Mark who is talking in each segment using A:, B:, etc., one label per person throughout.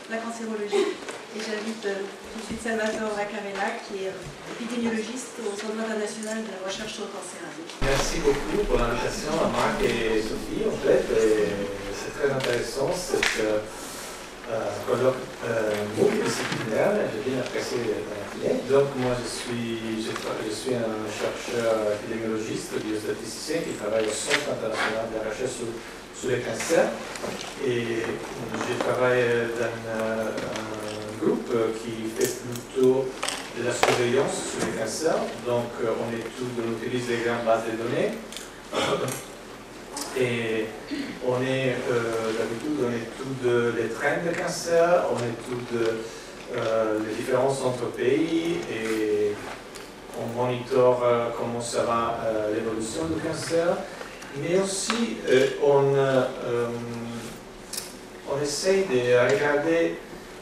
A: la cancérologie. Et j'invite tout de suite Salvatore Vaccarella, qui est épidémiologiste au Centre international de la recherche sur le cancer.
B: Merci beaucoup pour l'invitation à Marc et Sophie. En fait, c'est très intéressant cette colloque multidisciplinaire. J'ai bien apprécié l'invité. Donc moi, je suis un chercheur épidémiologiste, biostatisticien qui travaille au Centre international de la recherche sur les cancers. Et je travaille dans un groupe qui fait plutôt de la surveillance sur les cancers. Donc, on utilise des grandes bases de données. Et d'habitude, on étudie les trends de cancer, on étudie les différences entre pays et on monitore comment ça va l'évolution du cancer. Mais aussi, on essaie de regarder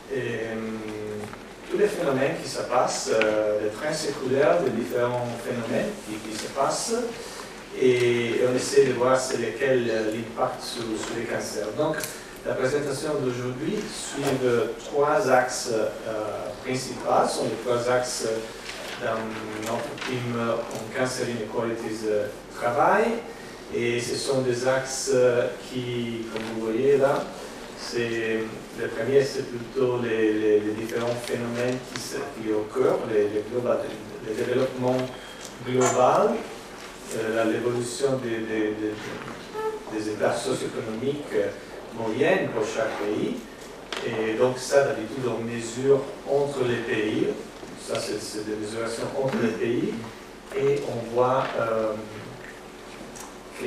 B: tous les phénomènes qui se passent, les trains séculaires de différents phénomènes qui se passent, et on essaie de voir c'est lequel l'impact sur les cancers. Donc, la présentation d'aujourd'hui suit trois axes principaux, sont les trois axes dans notre team en Cancer Inequalities travail, et ce sont des axes qui, comme vous voyez là, le premier, c'est plutôt les différents phénomènes qui occurrent, le développement global, l'évolution des états socio-économiques moyennes pour chaque pays. Et donc ça, d'habitude, on mesure entre les pays. Ça, c'est des mesurations entre les pays. Et on voit que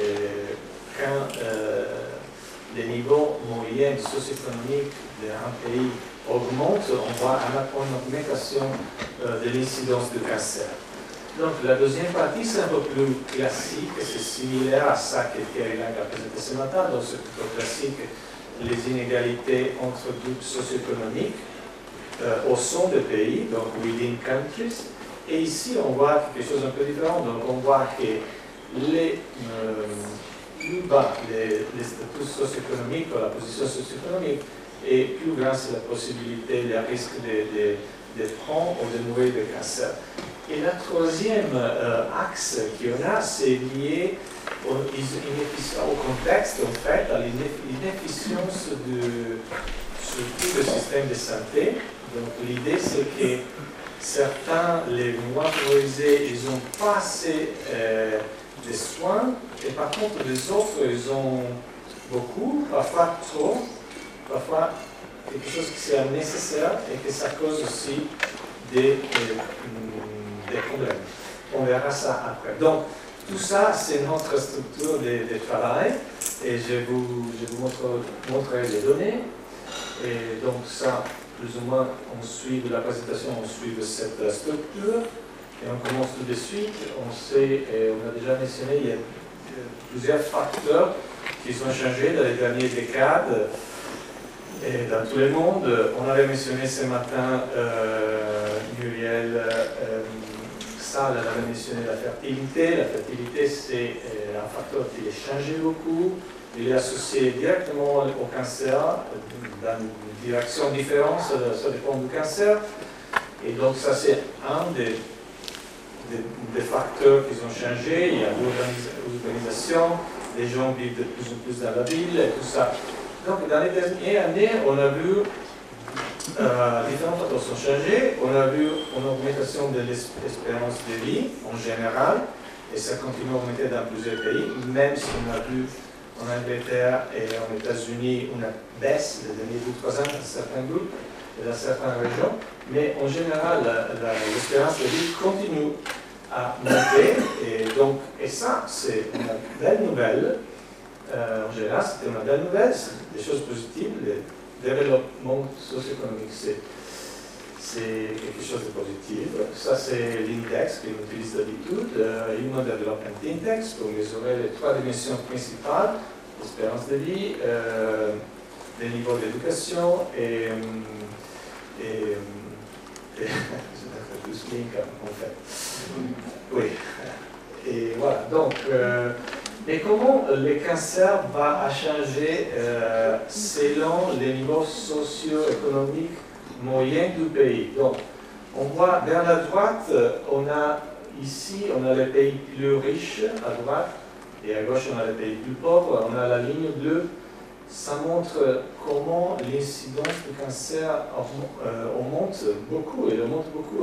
B: quand les niveaux moyens socio-économiques d'un pays augmentent, on voit une augmentation de l'incidence du cancer. Donc la deuxième partie, c'est un peu plus classique, c'est similaire à ça que Thierry Lang a présenté ce matin, donc c'est plutôt classique, les inégalités entre groupes socio-économiques au sein des pays, donc within countries. Et ici, on voit quelque chose un peu différent, donc on voit que les plus bas les statuts socio-économiques ou la position socio-économique, et plus grand c'est la possibilité, le risque de prendre ou de mourir de cancer. Et le troisième axe qu'il y en a, c'est lié au contexte, en fait, à l'inefficience sur tout le système de santé. Donc l'idée, c'est que certains, les moins favorisés, ils n'ont pas assez de soins, et par contre les autres, ils ont beaucoup, parfois trop, parfois quelque chose qui est nécessaire et que ça cause aussi des problèmes. On verra ça après. Donc, tout ça, c'est notre structure de travail, et je vous montrerai les données. Et donc ça, plus ou moins, on suit de la présentation, on suit de cette structure. Et on commence tout de suite. On sait, et on a déjà mentionné, il y a plusieurs facteurs qui ont changé dans les dernières décades et dans tout le monde. On avait mentionné ce matin, Muriel Salle avait mentionné la fertilité. La fertilité, c'est un facteur qui a changé beaucoup. Il est associé directement au cancer, dans une direction différente, ça dépend du cancer. Et donc ça, c'est un des facteurs qui ont changé. Il y a l'urbanisation, les gens vivent de plus en plus dans la ville et tout ça. Donc dans les dernières années, on a vu différents facteurs ont changé. On a vu une augmentation de l'espérance de vie en général, et ça continue à augmenter dans plusieurs pays, même si on a vu en Angleterre et aux États-Unis une baisse de 2003 ans dans certains groupes et dans certaines régions. Mais en général, l'espérance de vie continue à monter, et ça, c'est une belle nouvelle. En général, c'était une belle nouvelle, c'est des choses positives. Le développement socio-économique, c'est quelque chose de positif. Ça, c'est l'index qu'on utilise d'habitude, Human Development Index, pour mesurer les trois dimensions principales, l'espérance de vie, les niveaux d'éducation et en fait. Oui. Et voilà. Donc, Mais comment le cancer va changer selon les niveaux socio-économiques moyens du pays? Donc, on voit vers la droite, ici, on a les pays plus riches à droite, et à gauche, on a les pays plus pauvres. On a la ligne bleue. Ça montre comment l'incidence du cancer augmente beaucoup, et augmente beaucoup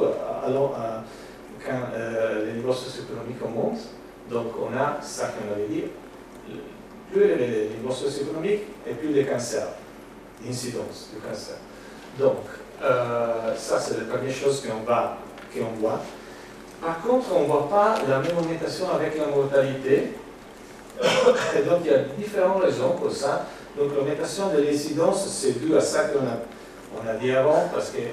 B: quand les niveaux socio-économiques augmentent. Donc on a ça qu'on avait dit, plus les niveaux socio-économiques et plus les cancers, l'incidence du cancer. Donc ça c'est la première chose qu'on voit. Par contre, on ne voit pas la même augmentation avec la mortalité. Et donc il y a différentes raisons pour ça. Donc l'augmentation de l'incidence, c'est dû à ça qu'on a dit avant, parce qu'il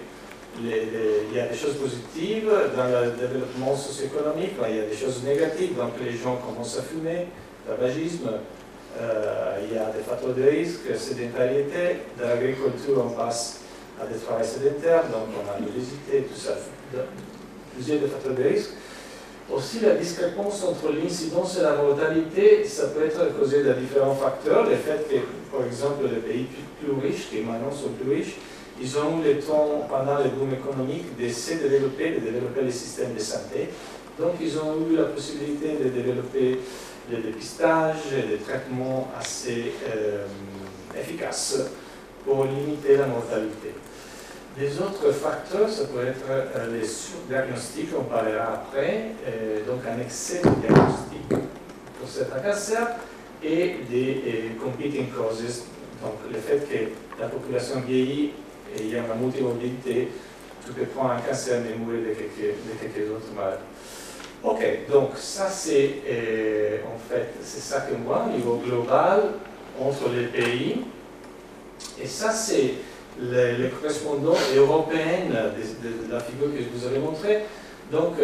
B: y a des choses positives dans le développement socio-économique, il y a des choses négatives, donc les gens commencent à fumer, tabagisme, il y a des facteurs de risque, sédentarité, de l'agriculture on passe à des travaux sédentaires, donc on a l'obésité, tout ça, plusieurs facteurs de risque. Aussi, la discrépance entre l'incidence et la mortalité, ça peut être causé de différents facteurs. Le fait que, par exemple, les pays plus riches, qui maintenant sont plus riches, ils ont eu le temps, pendant le boom économique, d'essayer de développer les systèmes de santé. Donc, ils ont eu la possibilité de développer des dépistages et des traitements assez efficaces pour limiter la mortalité. Les autres facteurs, ça peut être les surdiagnostics, on parlera après, donc un excès de diagnostic pour certains cancers, et des competing causes, donc le fait que la population vieillit et il y a une multimorbidité, tu peux prendre un cancer mais mourir de quelques autres maladies. Ok, donc ça c'est en fait, c'est ça que moi, au niveau global, entre les pays, et ça c'est les correspondants européens de la figure que je vous avais montrée. Donc,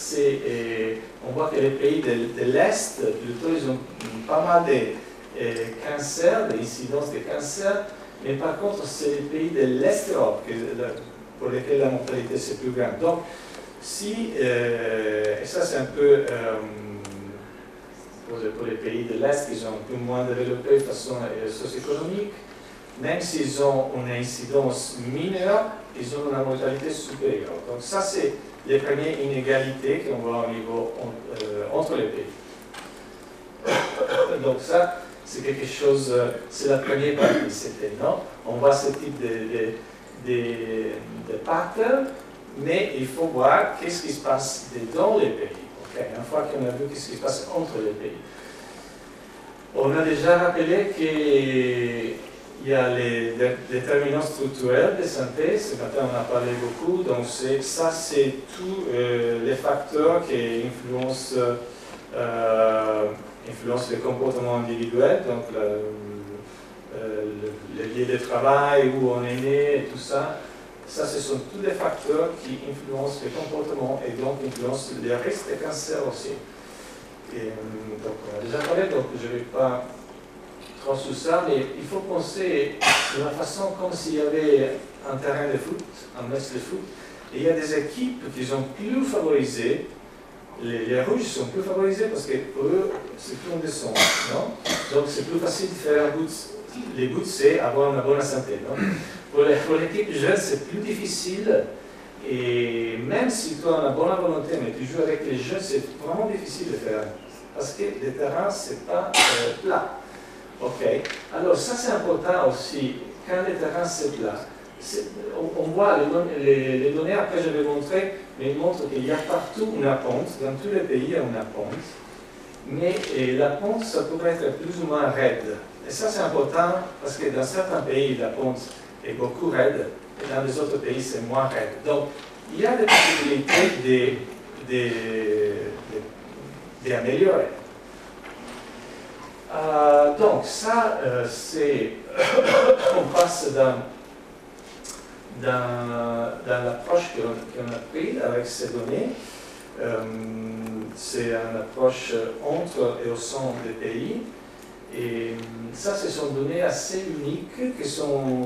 B: on voit que les pays de l'Est, plutôt, ils ont pas mal de cancers, d'incidences de cancers, mais par contre, c'est les pays de l'Est de l'Europe pour lesquels la mortalité c'est plus grande. Donc, et ça c'est un peu pour les pays de l'Est qui sont un peu moins développés de façon socio-économique, même s'ils ont une incidence mineure, ils ont une mortalité supérieure. Donc ça, c'est les premières inégalités qu'on voit au niveau entre les pays. Donc ça, c'est quelque chose, c'est la première partie, c'était non. On voit ce type de pattern, mais il faut voir qu'est-ce qui se passe dans les pays. Okay? Une fois qu'on a vu qu'est-ce qui se passe entre les pays. On a déjà rappelé qu'il y a les déterminants structurels de santé, ce matin on a parlé beaucoup, donc ça c'est tous les facteurs qui influencent le comportement individuel, donc le lieu de travail, où on est né, et tout ça. Ça, ce sont tous les facteurs qui influencent le comportement et donc influencent les risques de cancer aussi. Et, donc on a déjà parlé, donc je ne vais pas trop sur ça, mais il faut penser de la façon comme s'il y avait un terrain de foot, un match de foot, et il y a des équipes qui sont plus favorisées. Les rouges sont plus favorisés parce que pour eux, c'est plus en descente, non? Donc c'est plus facile de faire un but. Les buts, c'est avoir une bonne santé, non? Pour l'équipe jeune, c'est plus difficile. Et même si tu as une bonne volonté, mais tu joues avec les jeunes, c'est vraiment difficile de faire. Parce que le terrain, c'est pas plat. Ok. Alors ça, c'est important aussi. Quand le terrain, c'est plat, on voit les données, après je vais montrer, mais ils montrent qu'il y a partout une pente, dans tous les pays il y a une pente, mais la pente ça peut être plus ou moins raide. Et ça c'est important parce que dans certains pays la pente est beaucoup raide, et dans les autres pays c'est moins raide. Donc il y a des possibilités d'améliorer. Donc ça c'est, on passe dans l'approche qu'on a prise avec ces données. C'est une approche entre et au sein des pays. Et ça, ce sont des données assez uniques qui sont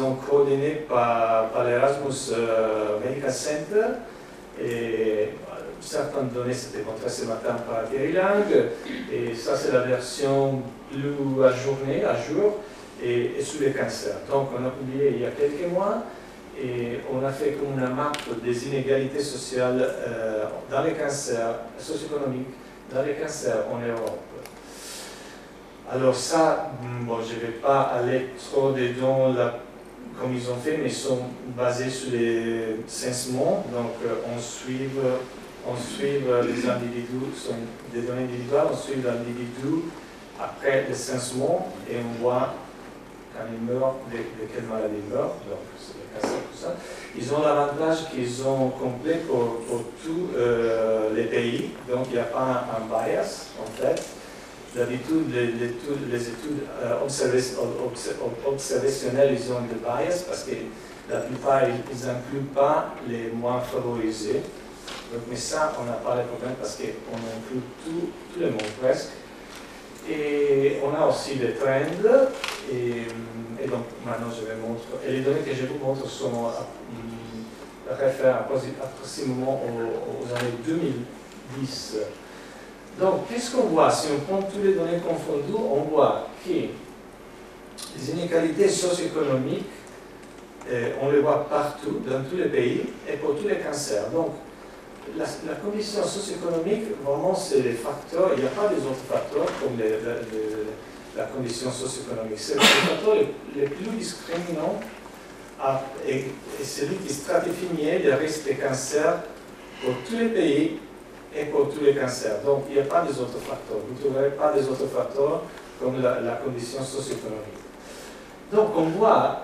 B: coordonnées par l'Erasmus Medical Center. Et certaines données c'était montré ce matin par Thierry Lang, et ça c'est la version plus ajournée, à jour, et sur les cancers. Donc on a publié il y a quelques mois, et on a fait comme une map des inégalités sociales dans les cancers socio-économiques, dans les cancers en Europe. Alors ça, bon, je ne vais pas aller trop dedans comme ils ont fait, mais ils sont basés sur les censements. Donc on suit les individus, ce sont des données individuelles, on suit l'individu après le censement et on voit quand il meurt, de quelle maladie il meurt, donc c'est le cancer, tout ça. Ils ont l'avantage qu'ils sont complets pour tous les pays, donc il n'y a pas un bias en fait. D'habitude, les études observationnelles, ils ont des bias parce que la plupart, ils n'incluent pas les moins favorisés. Donc, mais ça, on n'a pas de problème parce qu'on inclut tout le monde presque. Et on a aussi des trends. Et donc, maintenant, je vais montrer. Et les données que je vous montre sont réfèrent approximativement aux années 2010. Donc, qu'est-ce qu'on voit? Si on prend toutes les données confondues, on voit que les inégalités socio-économiques, on les voit partout, dans tous les pays, et pour tous les cancers. Donc, la condition socio-économique, vraiment, c'est les facteurs, il n'y a pas des autres facteurs comme la condition socio-économique. C'est le facteur le plus discriminant et celui qui stratifie mieux les risques de cancer pour tous les pays et pour tous les cancers. Donc, il n'y a pas des autres facteurs. Vous ne trouverez pas des autres facteurs comme la condition socio-économique. Donc, on voit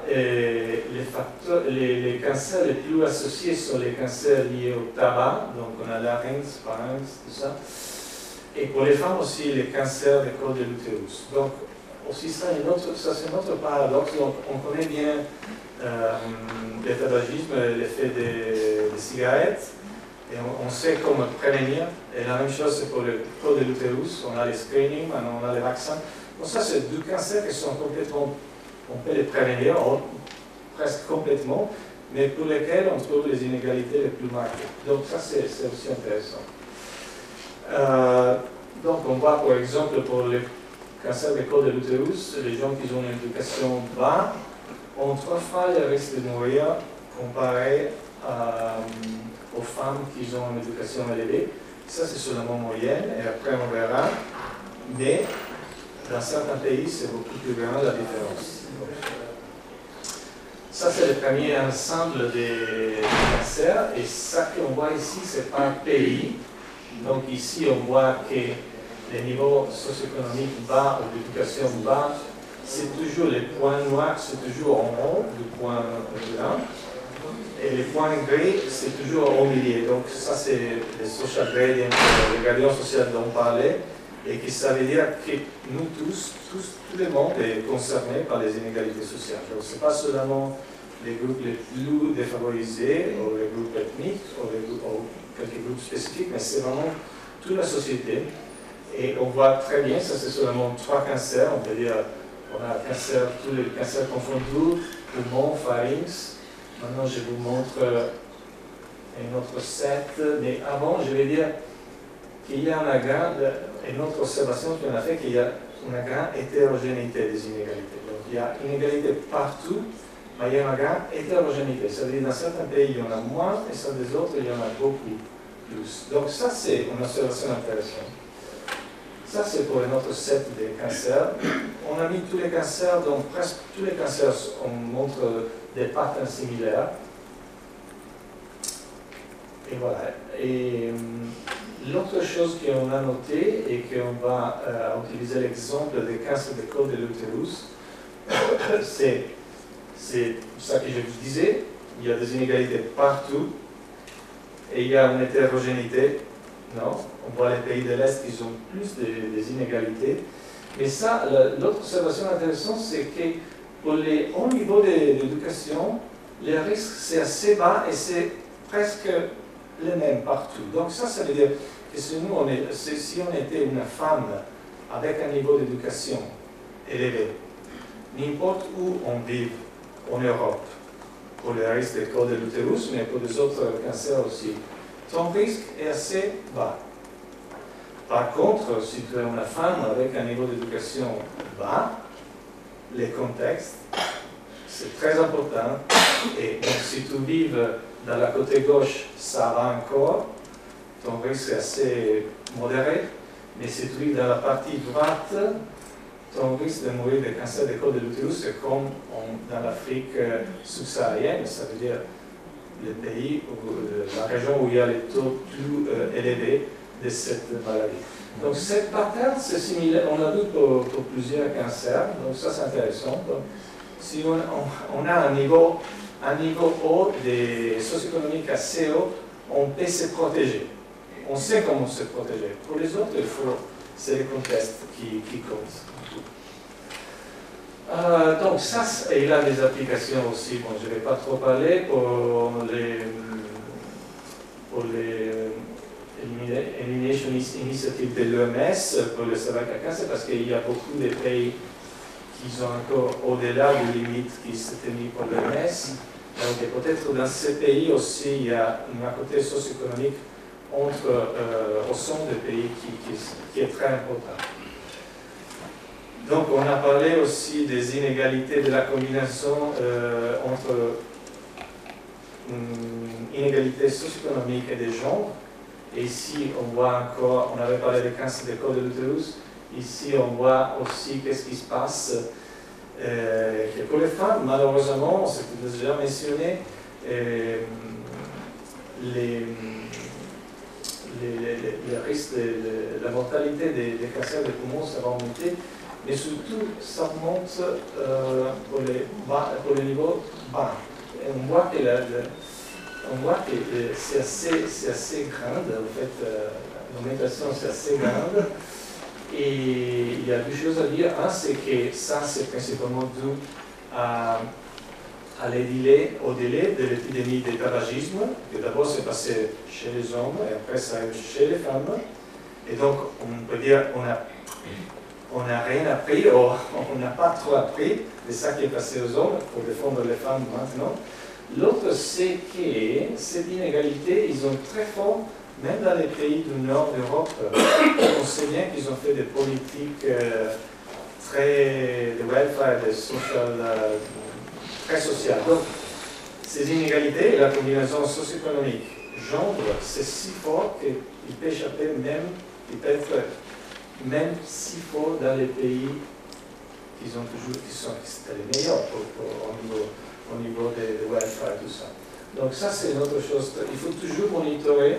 B: les cancers les plus associés sont les cancers liés au tabac. Donc, on a larynx, pharynx, tout ça. Et pour les femmes aussi, les cancers du col de l'utérus. Donc, aussi ça c'est notre paradoxe. Donc, on connaît bien le tabagisme, l'effet des cigarettes. Et on sait comment prévenir. Et la même chose c'est pour le col de l'utérus. On a les screenings, on a les vaccins. Donc ça, c'est deux cancers qui sont complètement, on peut les prévenir, presque complètement, mais pour lesquels on trouve les inégalités les plus marquées. Donc ça, c'est aussi intéressant. Donc on voit par exemple pour les cancers du col de l'utérus, les gens qui ont une éducation basse ont 3 fois le risque de mourir comparé aux femmes qui ont une éducation élevée. Ça, c'est seulement moyenne, et après on verra. Mais dans certains pays, c'est beaucoup plus grand la différence. Ça, c'est le premier ensemble des cancers, et ça qu'on voit ici, c'est par pays. Donc ici, on voit que les niveaux socio-économiques bas ou d'éducation bas, c'est toujours les points noirs, c'est toujours en haut du point blanc. Et les points gris, c'est toujours au milieu. Donc ça, c'est les social gradients, les gradients sociaux dont on parlait, et qui ça veut dire que nous tous, tout le monde est concerné par les inégalités sociales. Donc ce n'est pas seulement les groupes les plus défavorisés, ou les groupes ethniques, ou quelques groupes spécifiques, mais c'est vraiment toute la société. Et on voit très bien, ça c'est seulement 3 cancers, on peut dire, on a cancer, tous les cancers confondus, poumon, pharynx. Maintenant, je vous montre un autre set, mais avant, je vais dire qu'il y a une autre observation qu'on a fait, qu'il y a une grande hétérogénéité des inégalités. Donc, il y a une inégalité partout, mais il y a une grande hétérogénéité. Ça veut dire que dans certains pays, il y en a moins, et dans des autres, il y en a beaucoup plus. Donc, ça, c'est une observation intéressante. Ça, c'est pour notre set des cancers. On a mis tous les cancers, donc presque tous les cancers, on montre des patterns similaires. Et voilà. Et l'autre chose qu'on a noté et qu'on va utiliser l'exemple des cancers du col de l'utérus, c'est ça que je vous disais, il y a des inégalités partout et il y a une hétérogénéité. Non, on voit les pays de l'Est qui ont plus des inégalités. Mais ça, l'autre observation intéressante, c'est que pour les hauts niveaux d'éducation, les risques c'est assez bas et c'est presque les mêmes partout. Donc ça veut dire que si on était une femme avec un niveau d'éducation élevé, n'importe où on vit en Europe, pour les risques de col de l'utérus, mais pour les autres cancers aussi, ton risque est assez bas. Par contre, si tu es une femme avec un niveau d'éducation bas, les contextes, c'est très important. Et donc, si tu vives dans la côté gauche, ça va encore. Ton risque est assez modéré. Mais si tu vis dans la partie droite, ton risque de mourir de cancer du col de l'utérus est comme dans l'Afrique subsaharienne, ça veut dire le pays, la région où il y a les taux plus élevés de cette maladie. Donc cette pattern, c'est similaire, on a vu pour plusieurs cancers, donc ça c'est intéressant. Donc, si on a un niveau haut des socio-économiques assez haut, on peut se protéger. On sait comment se protéger. Pour les autres, c'est les contextes qui comptent. Donc ça, il a des applications aussi. Bon, je ne vais pas trop parler pour les Elimination Initiative de l'OMS pour le cervical cancer, parce qu'il y a beaucoup de pays qui sont encore au-delà des limites qui s'étaient mises pour l'OMS. Donc peut-être dans ces pays aussi, il y a un côté socio-économique au sein des pays qui est très important. Donc, on a parlé aussi des inégalités de la combinaison entre inégalités socio-économiques et des genres. Et ici, on voit encore, on avait parlé des cancers du col de l'utérus. Ici, on voit aussi qu'est-ce qui se passe. Que pour les femmes, malheureusement, c'était déjà mentionné, les risques, la mortalité des cancers des poumons, ça va augmenter. Mais surtout, ça remonte pour les niveaux bas. Et on voit que c'est assez grande, en fait, l'augmentation c'est assez grande. Et il y a deux choses à dire. Un, c'est que ça, c'est principalement dû au délai de l'épidémie du tabagisme, que d'abord c'est passé chez les hommes et après ça arrive chez les femmes. Et donc, on peut dire on n'a rien appris, on n'a pas trop appris de ça qui est passé aux hommes pour défendre les femmes maintenant. L'autre, c'est que cette inégalité, ils ont très fort, même dans les pays du nord d'Europe, on sait bien qu'ils ont fait des politiques de welfare, très sociales. Donc, ces inégalités, la combinaison socio-économique, gendre, c'est si fort qu'il peut échapper même, il peut être même si fort dans les pays qui sont les meilleurs au niveau de welfare et tout ça. Donc ça, c'est une autre chose. Il faut toujours monitorer,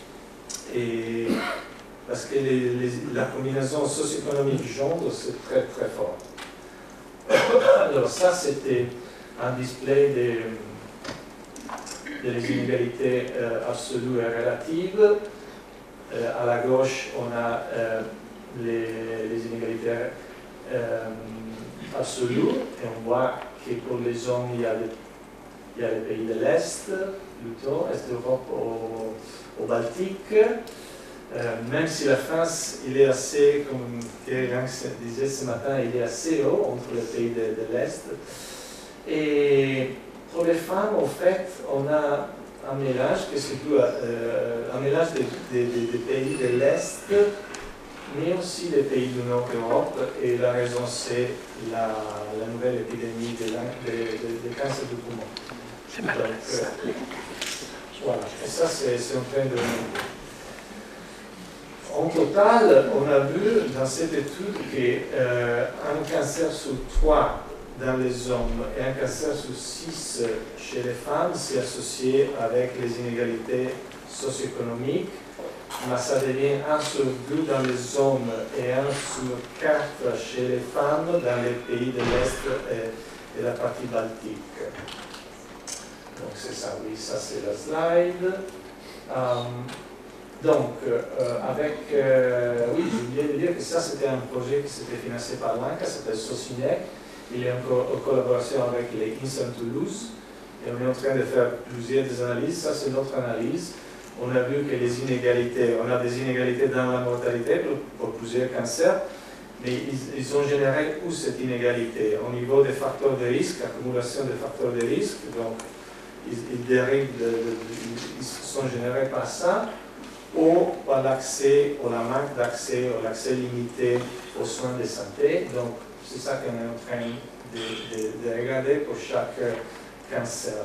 B: parce que la combinaison socio-économique gendre, c'est très très fort. Alors ça, c'était un display des inégalités absolues et relatives. À la gauche, on a les inégalités absolues, et on voit que pour les hommes, il y a les pays de l'Est, plutôt, Est d'Europe au Baltique. Même si la France, il est assez, comme Kérin disait ce matin, il est assez haut entre les pays de l'Est. Et pour les femmes, en fait, on a un mélange, un mélange des pays de l'Est, mais aussi des pays du nord d'Europe. Et la raison, c'est la nouvelle épidémie des cancers du poumon.
C: C'est mal.
B: Voilà. Et ça, c'est en train de... En total, on a vu dans cette étude qu'un cancer sur 3 dans les hommes et un cancer sur 6 chez les femmes, c'est associé avec les inégalités socio-économiques, mais ça devient 1 sur 2 dans les hommes et 1 sur 4 chez les femmes dans les pays de l'Est et la partie baltique. Donc c'est ça, oui, ça c'est la slide. Oui, j'ai oublié de dire que ça c'était un projet qui s'était financé par l'ANCA, ça s'appelle Socinec. Il est en collaboration avec les INSERM Toulouse et on est en train de faire plusieurs analyses. Ça c'est notre analyse. On a vu que les inégalités, on a des inégalités dans la mortalité pour plusieurs cancers, mais ils ont généré où cette inégalité? Au niveau des facteurs de risque, accumulation des facteurs de risque, donc ils sont générés par ça, ou par l'accès, ou la manque d'accès, ou l'accès limité aux soins de santé. Donc, c'est ça qu'on est en train de regarder pour chaque cancer.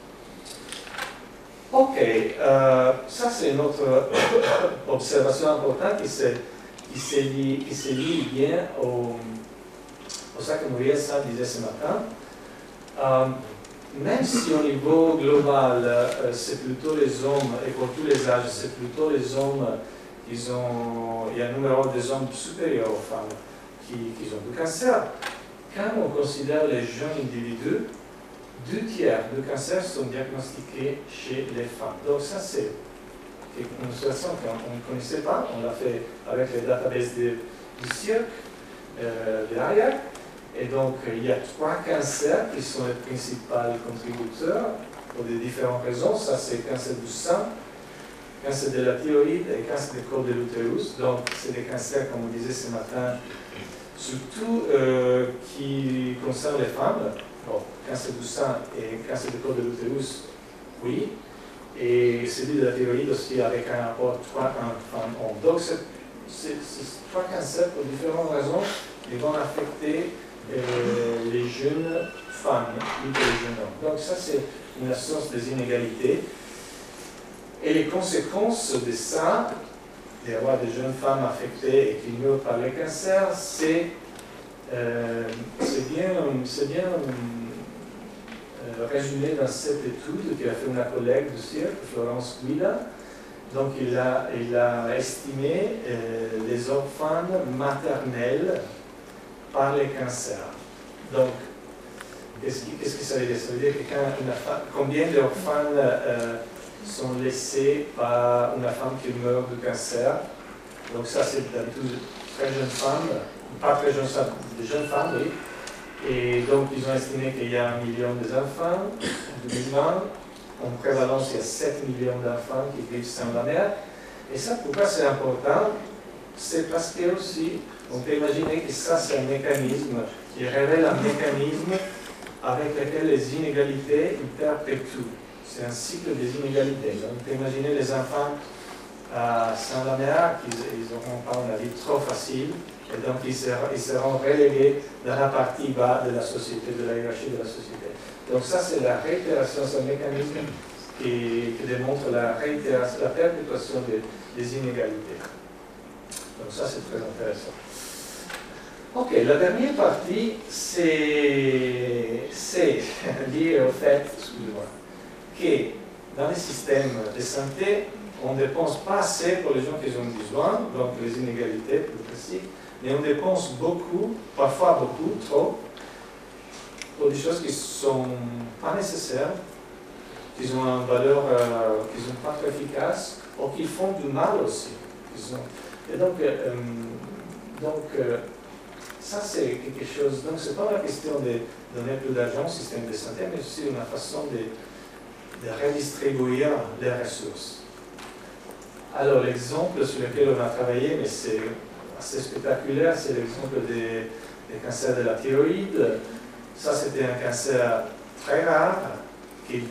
B: Ok, ça c'est notre observation importante qui se lie bien au ça que Muriel-san disait ce matin. Même si au niveau global, c'est plutôt les hommes, et pour tous les âges, c'est plutôt les hommes il y a un numéro des hommes supérieur aux femmes qui ont du cancer. Quand on considère les jeunes individus, 2 tiers de cancers sont diagnostiqués chez les femmes. Donc ça, c'est une situation qu'on ne connaissait pas. On l'a fait avec les databases du CIRC, de l'ARIAC. Et donc, il y a 3 cancers qui sont les principaux contributeurs pour des différentes raisons. Ça, c'est le cancer du sein, cancer de la thyroïde et cancer du col de l'utérus. Donc, c'est des cancers, comme on disait ce matin, surtout qui concernent les femmes. Bon, cancer du sein et cancer du col de l'utérus, oui. Et celui de la thyroïde aussi, avec un rapport 3 en femmes. Donc, ces 3 cancers, pour différentes raisons, ils vont affecter les jeunes femmes plus que les jeunes hommes. Donc ça, c'est une source des inégalités. Et les conséquences de ça, d'avoir des jeunes femmes affectées et qui meurent par les cancers, c'est bien résumé dans cette étude qu'a fait une collègue du CIRC, Florence Guida. Donc il a estimé les orphanes maternels par les cancers. Donc, qu'est-ce que ça veut dire? Ça veut dire que combien d'orphanes sont laissés par une femme qui meurt de cancer. Donc ça, c'est d'habitude très jeunes femmes, pas très jeunes, de jeunes femmes, oui. Et donc, ils ont estimé qu'il y a 1 million d'enfants en 2020. En prévalence, il y a 7 millions d'enfants qui vivent sans la mère. Et ça, pourquoi c'est important? C'est parce que aussi, on peut imaginer que ça, c'est un mécanisme qui révèle un mécanisme avec lequel les inégalités perpétuent. C'est un cycle des inégalités. Donc, on peut imaginer les enfants sans la mère, qu'ils n'auront pas une vie trop facile, et donc ils seront relégués dans la partie bas de la société, de la hiérarchie de la société. Donc ça, c'est la réitération, c'est un mécanisme qui démontre la perpétuation des inégalités. Donc ça, c'est très intéressant. Ok, la dernière partie, c'est lié au fait, excusez-moi, que dans les systèmes de santé, on ne dépense pas assez pour les gens qui ont besoin, donc les inégalités, plus précis, mais on dépense beaucoup, parfois beaucoup, trop, pour des choses qui ne sont pas nécessaires, qui ont une valeur, qui ne sont pas très efficaces, ou qui font du mal aussi. Et donc ça c'est quelque chose, donc c'est pas la question de donner plus d'argent au système de santé, mais aussi une façon de redistribuer les ressources. Alors l'exemple sur lequel on a travaillé, mais c'est assez spectaculaire, c'est l'exemple des cancers de la thyroïde. Ça c'était un cancer très rare, il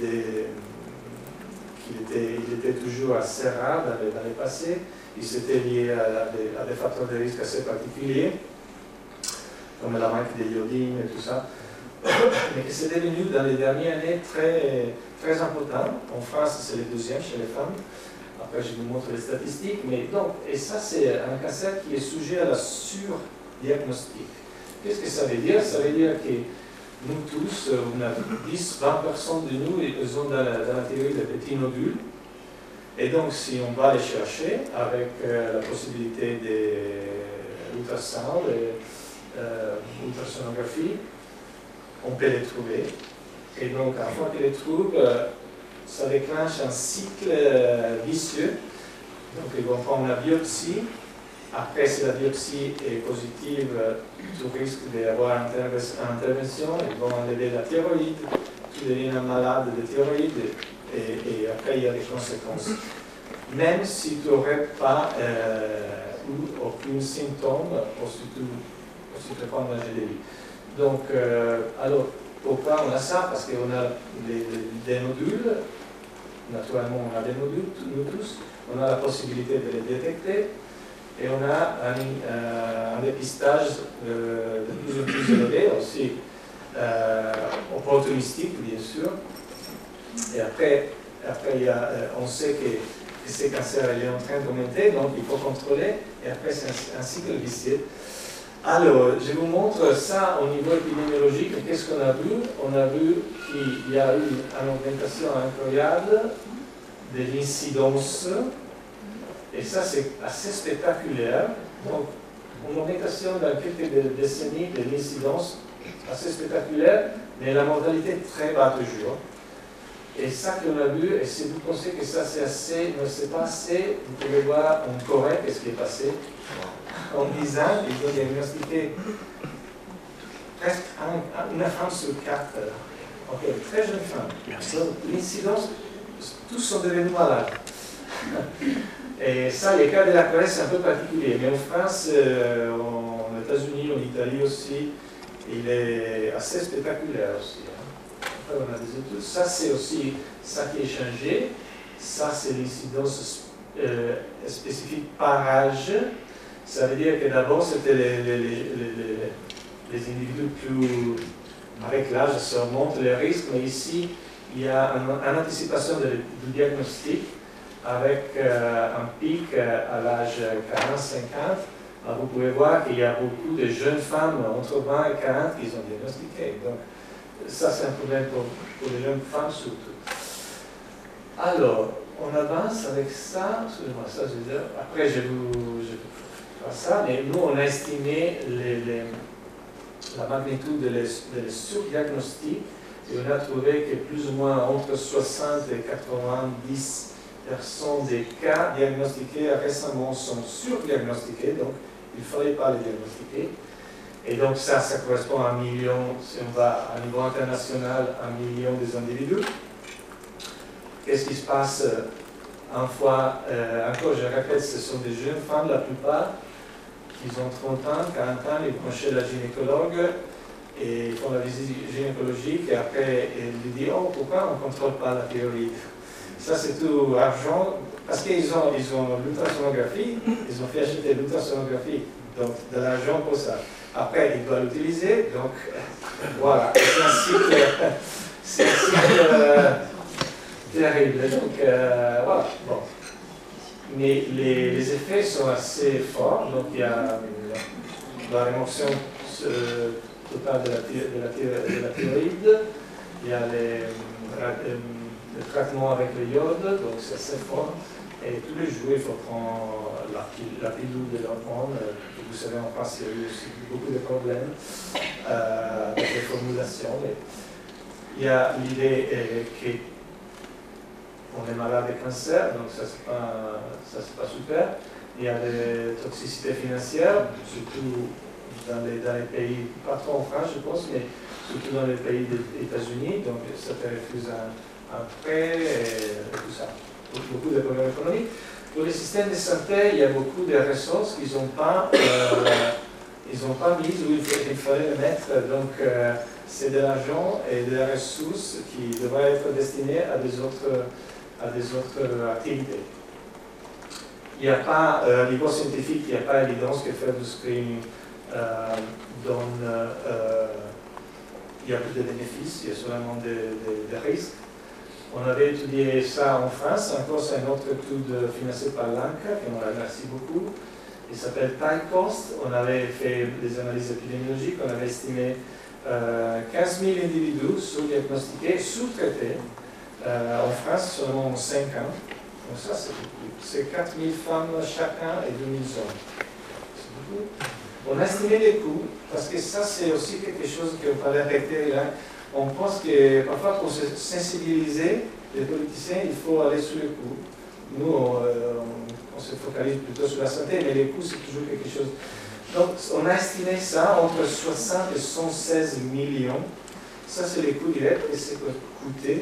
B: était toujours assez rare dans le passé. Il s'était lié à des facteurs de risque assez particuliers, comme la manque d'iodine et tout ça, mais que c'est devenu dans les dernières années très, très important. En France, c'est le 2e chez les femmes. Après, je vous montre les statistiques. Mais donc, et ça, c'est un cancer qui est sujet à la surdiagnostic. Qu'est-ce que ça veut dire? Ça veut dire que nous tous, on a 10-20% de nous, ils ont dans la thyroïde des petits nodules. Et donc, si on va les chercher avec la possibilité de l'ultrasound et l'ultrasonographie, on peut les trouver. Et donc, à fois qu'ils les trouvent, ça déclenche un cycle vicieux. Donc, ils vont prendre la biopsie. Après, si la biopsie est positive, tu risques d'avoir une intervention. Ils vont enlever la thyroïde. Tu deviens malade de thyroïde. Et après, il y a des conséquences. Même si tu n'aurais pas eu aucun symptôme, si tu prends un GDI. Donc, alors, Pourquoi on a ça? Parce qu'on a des modules, naturellement on a des modules, nous tous, on a la possibilité de les détecter et on a un dépistage de plus en plus élevé, aussi opportunistique bien sûr. Et après on sait que ces cancers il est en train d'augmenter, donc il faut contrôler, et après c'est un cycle vicieux. Alors, je vous montre ça au niveau épidémiologique. Qu'est-ce qu'on a vu? On a vu qu'il y a eu une augmentation incroyable de l'incidence, et ça c'est assez spectaculaire. Donc, une augmentation dans quelques décennies de l'incidence assez spectaculaire, mais la mortalité très bas toujours. Et ça qu'on a vu, et si vous pensez que ça c'est assez, non c'est pas assez, vous pouvez voir en Corée qu'est-ce qui est passé. En 10 ans, ils ont diagnostiqué presque une femme sur 4, très jeune femme. Donc l'incidence, tous sont devenus malades. Et ça, les cas de la Corée, c'est un peu particulier. Mais en France, aux États-Unis, en Italie aussi, il est assez spectaculaire aussi. Après, on a des études. Ça, c'est aussi ça qui est changé. Ça, c'est l'incidence spécifique par âge. Ça veut dire que d'abord, c'était les individus plus... Avec l'âge, ça augmente les risques, mais ici, il y a une anticipation du diagnostic avec un pic à l'âge 40-50. Vous pouvez voir qu'il y a beaucoup de jeunes femmes entre 20 et 40 qui sont diagnostiquées. Donc, ça, c'est un problème pour les jeunes femmes surtout. Alors, on avance avec ça. Excusez-moi, ça, je veux dire. Après, je vous ça, mais nous, on a estimé la magnitude de les surdiagnostics et on a trouvé que plus ou moins entre 60 et 90% des cas diagnostiqués récemment sont surdiagnostiqués, donc il ne fallait pas les diagnostiquer. Et donc ça correspond à 1 million, si on va à niveau international, 1 million des individus. Qu'est-ce qui se passe une fois, encore je répète, ce sont des jeunes femmes la plupart, ils ont 30 ans, 40 ans, ils vont chez la gynécologue et ils font la visite gynécologique et après ils lui disent « Oh, pourquoi on ne contrôle pas la thyroïde ?» Ça c'est tout argent, parce qu'ils ont l'ultrasonographie, ils ont fait acheter l'ultrasonographie, donc de l'argent pour ça. Après ils doivent l'utiliser, donc voilà, c'est un cycle terrible. Donc voilà, bon. Mais les effets sont assez forts, donc il y a la rémotion totale de la thyroïde, il y a le traitement avec le iode, donc c'est assez fort, et tous les jours il faut prendre la pilule de l'hormone. Vous savez, en France il y a eu aussi beaucoup de problèmes avec les formulations, mais il y a l'idée qu'on est malade de cancer, donc ça c'est pas super. Il y a des toxicités financières, surtout dans les pays, pas trop en France je pense, mais surtout dans les pays des États-Unis, donc ça te refuse un prêt et tout ça. Beaucoup de problèmes économiques. Pour les systèmes de santé, il y a beaucoup de ressources qu'ils n'ont pas mises où il fallait les mettre. Donc c'est de l'argent et des ressources qui devraient être destinées à des autres activités. Il n'y a pas, au niveau scientifique, il n'y a pas évidence que faire du screening donne, il y a plus de bénéfices, il y a seulement des risques. On avait étudié ça en France, encore c'est une autre étude financée par l'ANCA, et on la remercie beaucoup. Il s'appelle Time Cost. On avait fait des analyses épidémiologiques, on avait estimé 15 000 individus sous-diagnostiqués, sous-traités. En France, seulement 5 ans. Donc ça, c'est beaucoup. C'est 4 000 femmes chacun et 2 000 hommes. C'est beaucoup. On a estimé les coûts, parce que ça, c'est aussi quelque chose qu'il fallait arrêter là. On pense que parfois, pour se sensibiliser les politiciens, il faut aller sur les coûts. Nous, on se focalise plutôt sur la santé, mais les coûts, c'est toujours quelque chose. Donc, on a estimé ça entre 60 et 116 millions. Ça, c'est les coûts directs et c'est coûté.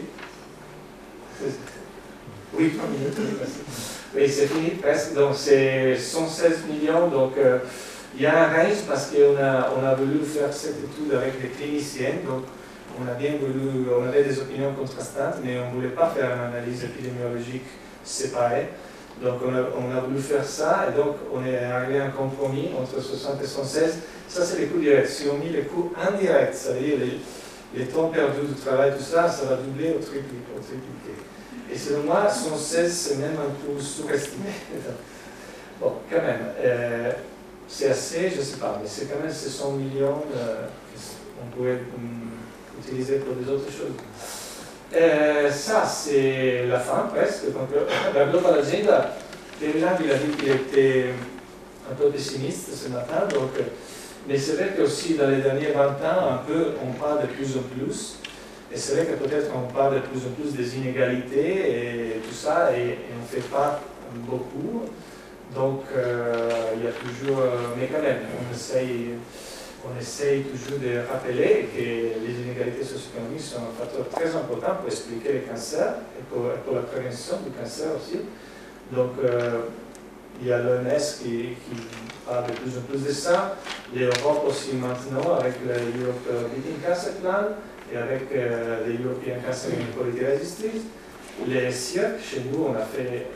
B: Oui, 3 minutes, oui, c'est fini presque. Donc, c'est 116 millions. Donc, il y a un range parce qu'on a voulu faire cette étude avec des cliniciens. Donc, on a bien voulu, on avait des opinions contrastantes, mais on ne voulait pas faire une analyse épidémiologique séparée. Donc on a voulu faire ça, et donc on est arrivé à un compromis entre 60 et 116. Ça, c'est les coûts directs. Si on met les coûts indirects, ça veut dire les temps perdus de travail, tout ça, ça va doubler au tripliqué. Et selon moi, 116, c'est même un peu sous-estimé. Bon, quand même, c'est assez, je ne sais pas, mais c'est quand même ces 100 millions qu'on pourrait utiliser pour des autres choses. Ça, c'est la fin presque. Donc, la Global Agenda, Terminal, il a dit qu'il était un peu pessimiste ce matin, donc, mais c'est vrai qu'aussi dans les derniers 20 ans, un peu, on parle de plus en plus. Et c'est vrai que peut-être on parle de plus en plus des inégalités et tout ça, et on ne fait pas beaucoup. Donc, il y a toujours, mais quand même, on essaye toujours de rappeler que les inégalités socio-économiques sont un facteur très important pour expliquer les cancers et pour la prévention du cancer aussi. Donc, il y a l'OMS qui parle de plus en plus de ça, l'Europe aussi maintenant avec le Europe Beating Cancer Plan et avec les European Cancer Inequality Registries. Les CIRC, chez nous, on a fait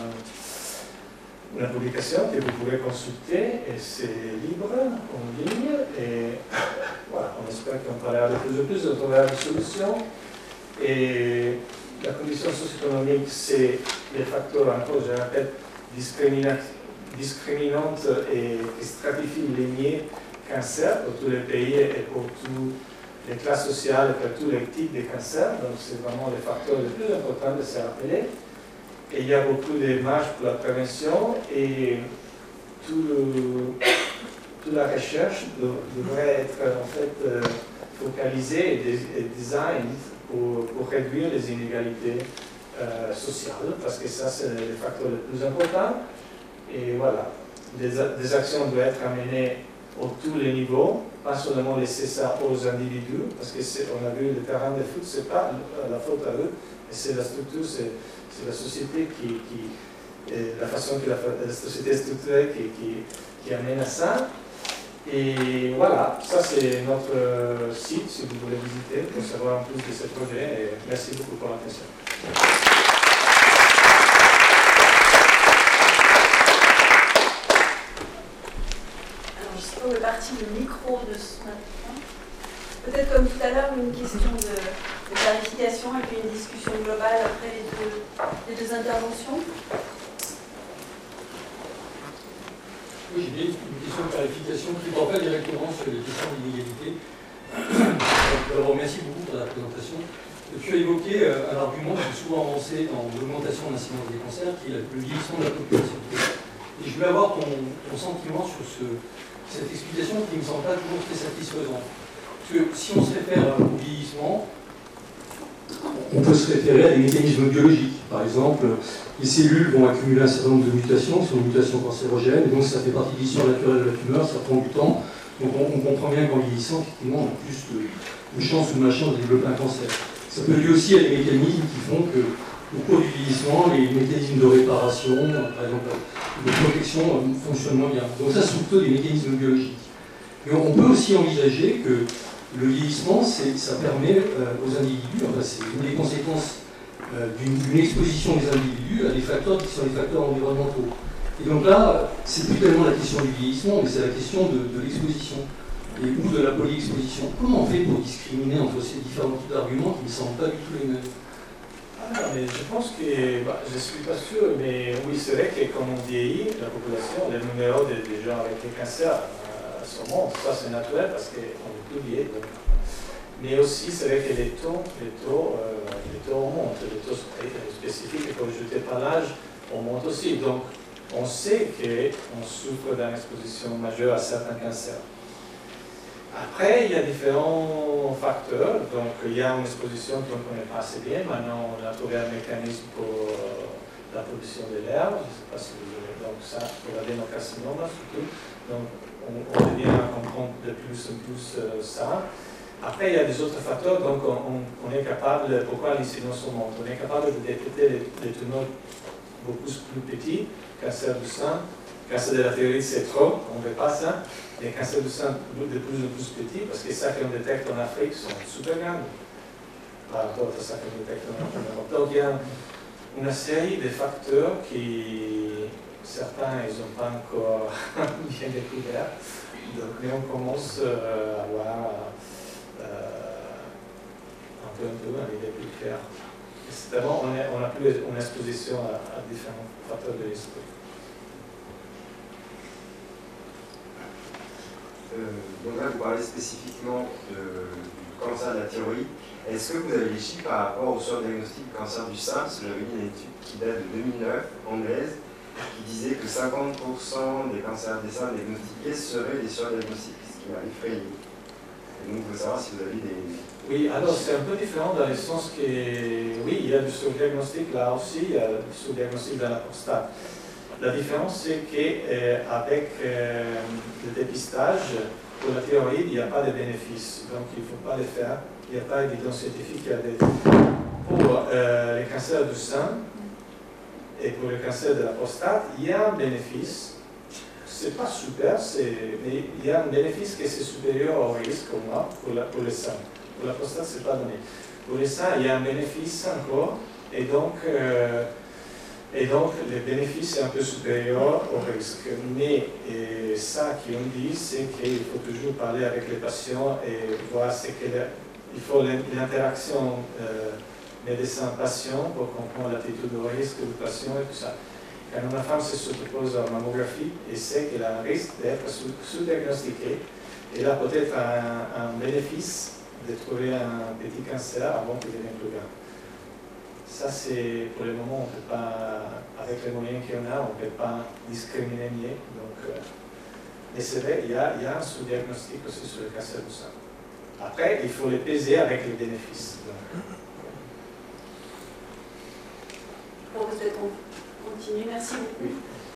B: une publication que vous pouvez consulter et c'est libre en ligne et voilà, on espère qu'on parlera de plus en plus, on trouvera des solutions. Et la condition socio-économique, c'est des facteurs, encore je répète, discriminantes et qui stratifient les liens cancer pour tous les pays et pour toutes les classes sociales et pour tous les types de cancers. Donc c'est vraiment les facteurs les plus importants de se rappeler. Et il y a beaucoup de marges pour la prévention et toute la recherche devrait être en fait focalisée et designed pour réduire les inégalités sociales, parce que ça c'est le facteur le plus important. Et voilà, des actions doivent être amenées à tous les niveaux, pas seulement laisser ça aux individus, parce qu'on a vu le terrain de foot, c'est pas la faute à eux, et c'est la structure, c'est la société la façon que la société est structurée qui amène à ça. Et voilà, ça c'est notre site, si vous voulez visiter, pour savoir en plus de ce projet. Et merci beaucoup pour l'attention.
A: Alors, je sais pas où est parti le micro de ce matin. Peut-être comme tout à l'heure, une question de clarification et puis une discussion globale après les deux interventions.
C: Oui, j'ai une question de clarification qui ne porte pas directement sur les questions d'inégalité. D'abord, merci beaucoup pour la présentation. Tu as évoqué un argument qui est souvent avancé dans l'augmentation de l'incidence des cancers, qui est le vieillissement de la population. Et je voulais avoir ton sentiment sur cette explication qui ne me semble pas toujours très satisfaisante. Parce que si on se réfère au vieillissement, on peut se référer à des mécanismes biologiques. Par exemple, les cellules vont accumuler un certain nombre de mutations, qui sont des mutations cancérogènes, et donc ça fait partie de l'histoire naturelle de la tumeur, ça prend du temps. Donc on comprend bien qu'en vieillissant, effectivement, on a plus de chances ou de malchance de développer un cancer. Ça peut lier aussi à des mécanismes qui font que, au cours du vieillissement, les mécanismes de réparation, par exemple, de protection, fonctionnent moins bien. Donc ça, c'est plutôt des mécanismes biologiques. Mais on peut aussi envisager que le vieillissement, ça permet aux individus, enfin, c'est une des conséquences d'une exposition des individus à des facteurs qui sont des facteurs environnementaux. Et donc là, c'est plus tellement la question du vieillissement, mais c'est la question de l'exposition, ou de la polyexposition. Comment on fait pour discriminer entre ces différents types d'arguments qui ne semblent pas du tout les mêmes?
B: Mais je pense que, je ne suis pas sûr, mais oui, c'est vrai que comme on vieillit, la population, le numéro des gens avec les cancers monte. Ça, c'est naturel parce qu'on est plus lié. Mais aussi, c'est vrai que les taux montent, les taux spécifiques et jeter par l'âge, on monte aussi. Donc, on sait qu'on souffre d'une exposition majeure à certains cancers. Après, il y a différents facteurs. Donc, il y a une exposition qu'on ne connaît pas assez bien. Maintenant, on a trouvé un mécanisme pour la pollution de l'air. Je ne sais pas si vous avez donc ça pour l'adénocarcinome surtout. Donc, on devient à comprendre de plus en plus ça. Après, il y a des autres facteurs. Donc, on est capable, pourquoi l'incidence augmente? On est capable de détecter les tumeurs beaucoup plus petits, cancer du sein, cancer de la thyroïde, c'est trop, on ne veut pas ça. Les cancers du sein de plus en plus petits, parce que ça qu'on détecte en Afrique sont super grands par rapport à ça qu'on détecte en Europe. Donc il y a une série de facteurs qui, certains, ils n'ont pas encore bien découvert. Donc mais on commence à avoir un peu une idée plus claire. C'est vraiment, on a plus une exposition à différents facteurs de risque.
D: Donc là, vous parlez spécifiquement du cancer de la thyroïde. Est-ce que vous avez les chiffres par rapport au surdiagnostic du cancer du sein? Parce que j'avais lu une étude qui date de 2009, anglaise, qui disait que 50% des cancers des seins diagnostiqués seraient des surdiagnostics, ce qui m'a effrayé. Et donc, il faut savoir si vous avez des...
B: Oui, alors c'est un peu différent dans le sens que, oui, il y a du surdiagnostic là aussi, il y a du surdiagnostic dans la prostate. La différence, c'est qu'avec le dépistage, pour la thyroïde, il n'y a pas de bénéfice. Donc, il ne faut pas le faire. Il n'y a pas d'évidence scientifique qui a des... Pour les cancers du sein et pour le cancer de la prostate, il y a un bénéfice. Ce n'est pas super, mais il y a un bénéfice qui est supérieur au risque pour le sein. Pour la prostate, ce n'est pas donné. Pour le sein, il y a un bénéfice encore. Et donc le bénéfice est un peu supérieur au risque. Mais ça qu'on dit, c'est qu'il faut toujours parler avec les patients et voir ce qu'il faut l'interaction médecin-patient pour comprendre l'attitude au risque du patient et tout ça. Quand une femme se suppose en mammographie et sait qu'elle a un risque d'être sous-diagnostiquée, elle a peut-être un bénéfice de trouver un petit cancer avant qu'il devienne plus grand. Ça, c'est pour le moment, on ne peut pas, avec les moyens qu'on a, on ne peut pas discriminer mieux. Donc, mais c'est vrai, il y a un sous-diagnostic aussi sur le cancer du sein. Après, il faut les peser avec les bénéfices.
A: Bon, peut-être on continue. Merci beaucoup.
B: Oui.